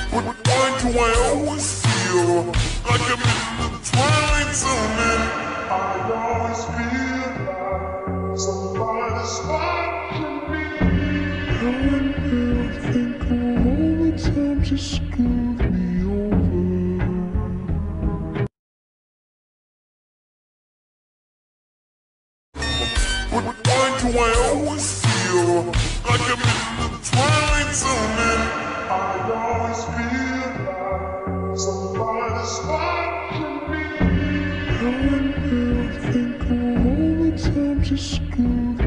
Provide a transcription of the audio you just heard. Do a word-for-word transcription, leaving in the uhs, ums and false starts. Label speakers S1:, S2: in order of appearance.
S1: Why do I always feel like I'm in the twilight zone? And I always feel like somebody's watching me. I think of all the times you screwed me over. Why do I always feel like I'm in the twilight zone? And I always feel like somebody's watching me. I think of all the times you screwed